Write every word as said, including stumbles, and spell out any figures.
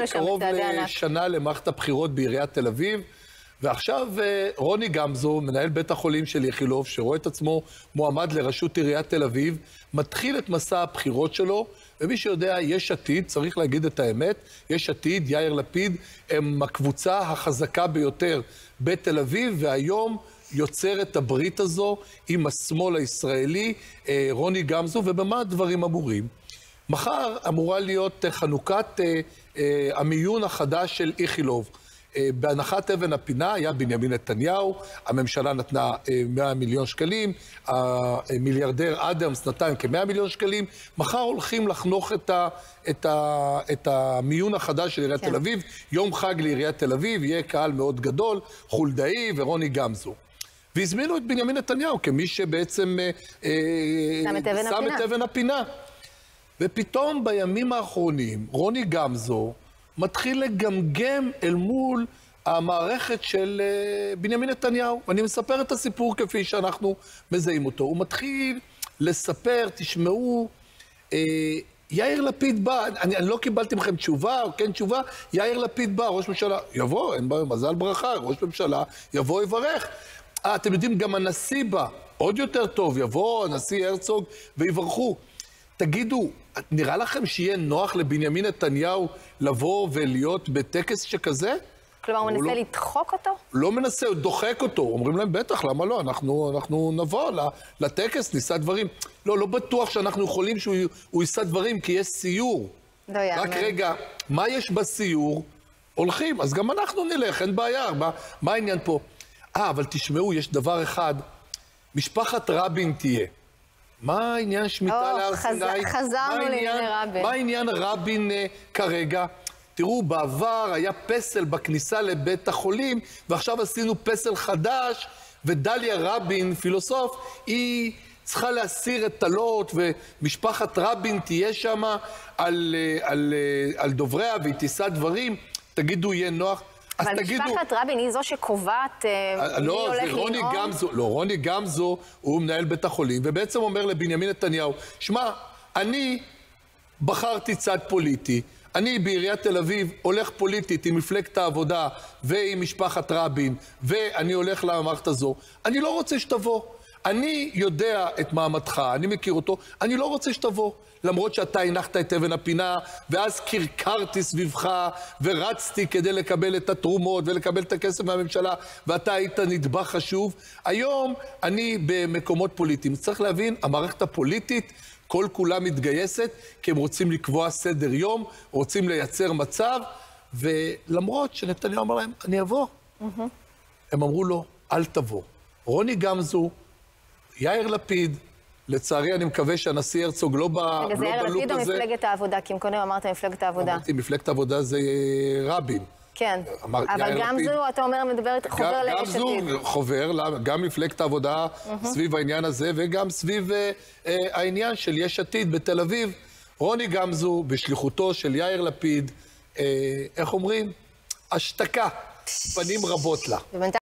לשם בצעדי ענק. קרוב לשנה למערכת הבחירות בעיריית תל אביב, ועכשיו רוני גמזו, מנהל בית החולים של איכילוב, שרואה את עצמו מועמד לראשות עיריית תל אביב, מתחיל את מסע הבחירות שלו, ומי שיודע, יש עתיד, צריך להגיד את האמת, יש עתיד, יאיר לפיד, הם הקבוצה החזקה ביותר בתל אביב, והיום יוצר את הברית הזו עם השמאל הישראלי, רוני גמזו, ובמה הדברים אמורים? מחר אמורה להיות חנוכת המיון החדש של איכילוב. בהנחת אבן הפינה היה בנימין נתניהו, הממשלה נתנה מאה מיליון שקלים, המיליארדר אדמס נתן כ-מאה מיליון שקלים, מחר הולכים לחנוך את, ה, את, ה, את המיון החדש של עיריית כן. תל אביב, יום חג לעיריית תל אביב, יהיה קהל מאוד גדול, חולדאי ורוני גמזו. והזמינו את בנימין נתניהו כמי שבעצם אה, שם את אבן שם הפינה. את אבן הפינה. ופתאום בימים האחרונים, רוני גמזו מתחיל לגמגם אל מול המערכת של uh, בנימין נתניהו. ואני מספר את הסיפור כפי שאנחנו מזהים אותו. הוא מתחיל לספר, תשמעו, uh, יאיר לפיד בא, אני, אני לא קיבלתי מכם תשובה, או כן תשובה, יאיר לפיד בא, ראש ממשלה, יבוא, אין בעיה, מזל ברכה, ראש ממשלה, יבוא יברך. אה, אתם יודעים, גם הנשיא בא, עוד יותר טוב, יבוא הנשיא הרצוג ויברכו. תגידו, נראה לכם שיהיה נוח לבנימין נתניהו לבוא ולהיות בטקס שכזה? כלומר, הוא מנסה לא, לדחוק אותו? לא מנסה, הוא דוחק אותו. אומרים להם, בטח, למה לא? אנחנו, אנחנו נבוא לטקס, ניסע דברים. לא, לא בטוח שאנחנו יכולים שהוא ייסע דברים, כי יש סיור. לא יאמן. רק רגע, מה יש בסיור? הולכים, אז גם אנחנו נלך, אין בעיה. מה, מה העניין פה? אה, אבל תשמעו, יש דבר אחד. משפחת רבין תהיה. מה העניין שמיטה להר סיני? חזרנו לענייני רבין. מה העניין רבין uh, כרגע? תראו, בעבר היה פסל בכניסה לבית החולים, ועכשיו עשינו פסל חדש, ודליה רבין, פילוסוף, היא צריכה להסיר את תלות, ומשפחת רבין תהיה שם על, על, על דובריה, והיא תישא דברים. תגידו, יהיה נוח. אבל משפחת רבין היא זו שקובעת מי הולך לנאום? לא, רוני גמזו הוא מנהל בית החולים, ובעצם אומר לבנימין נתניהו, שמע, אני בחרתי צד פוליטי, אני בעיריית תל אביב הולך פוליטית עם מפלגת העבודה ועם משפחת רבין, ואני הולך למערכת הזו, אני לא רוצה שתבוא. אני יודע את מעמדך, אני מכיר אותו, אני לא רוצה שתבוא. למרות שאתה הנחת את אבן הפינה, ואז קרקרתי סביבך, ורצתי כדי לקבל את התרומות, ולקבל את הכסף מהממשלה, ואתה היית נדבך חשוב. היום אני במקומות פוליטיים. צריך להבין, המערכת הפוליטית, כל כולה מתגייסת, כי הם רוצים לקבוע סדר יום, רוצים לייצר מצב, ולמרות שנתניהו אמר להם, אני אבוא. Mm-hmm. הם אמרו לו, אל תבוא. רוני גמזו, יאיר לפיד, לצערי, אני מקווה שהנשיא הרצוג לא בלופ הזה. זה יאיר לפיד או מפלגת העבודה? כי אם קודם אמרת מפלגת העבודה. אמרתי, מפלגת העבודה זה רבין. כן, אבל גם זו, אתה אומר, מדברת, חובר ליש עתיד. גם זו חובר, גם מפלגת העבודה סביב העניין הזה, וגם סביב העניין של יש עתיד בתל אביב. רוני גמזו, בשליחותו של יאיר לפיד, איך אומרים? השתקה, פנים רבות לה.